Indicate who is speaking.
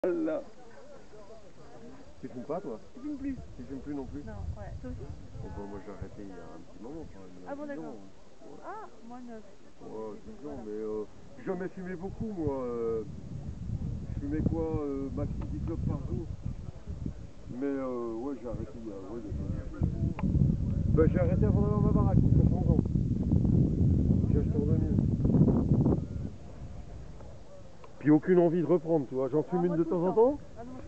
Speaker 1: Là. Tu fumes pas toi?
Speaker 2: Je fume plus.
Speaker 1: Tu fumes plus non plus?
Speaker 2: Non, ouais. Toi aussi?
Speaker 1: Oh, bah, moi j'ai arrêté il y a un petit moment quand même.
Speaker 2: Ah bon,
Speaker 1: 10 ans.
Speaker 2: d'accord.
Speaker 1: Ouais.
Speaker 2: Ah, moi 9.
Speaker 1: Ouais, 10 ans,
Speaker 2: Voilà.
Speaker 1: mais j'ai jamais fumé beaucoup moi. Je fumais quoi? Maxi 10 clopes par jour. Mais ouais, j'ai arrêté il y a. Ouais, bah, j'ai arrêté avant d'avoir ma baraque, ça fait longtemps. J'ai acheté en 2000. Puis aucune envie de reprendre, tu vois. J'en fume une de temps en temps.
Speaker 2: Ah non,